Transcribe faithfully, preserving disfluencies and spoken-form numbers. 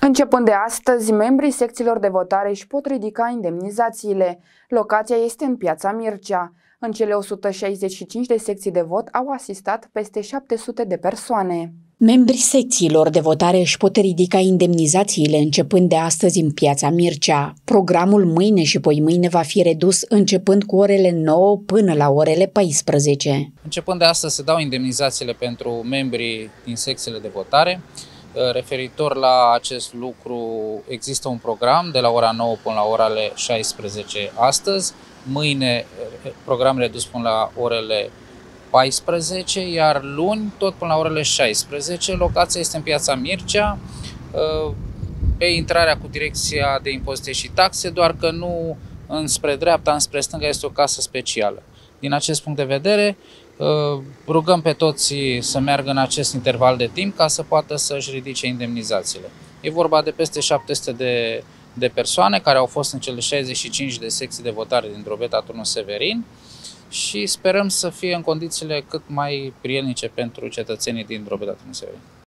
Începând de astăzi, membrii secțiilor de votare își pot ridica indemnizațiile. Locația este în Piața Mircea. În cele o sută șaizeci și cinci de secții de vot au asistat peste șapte sute de persoane. Membrii secțiilor de votare își pot ridica indemnizațiile începând de astăzi în Piața Mircea. Programul mâine și poimâine va fi redus începând cu orele nouă până la orele paisprezece. Începând de astăzi se dau indemnizațiile pentru membrii din secțiile de votare. Referitor la acest lucru, există un program de la ora nouă până la orele șaisprezece astăzi. Mâine program redus până la orele paisprezece, iar luni tot până la orele șaisprezece. Locația este în Piața Mircea, pe intrarea cu direcția de impozite și taxe, doar că nu înspre dreapta, înspre stânga, este o casă specială. Din acest punct de vedere, rugăm pe toți să meargă în acest interval de timp ca să poată să-și ridice indemnizațiile. E vorba de peste șapte sute de, de persoane care au fost în cele șaizeci și cinci de secții de votare din Drobeta Turnul Severin și sperăm să fie în condițiile cât mai prielnice pentru cetățenii din Drobeta Turnul Severin.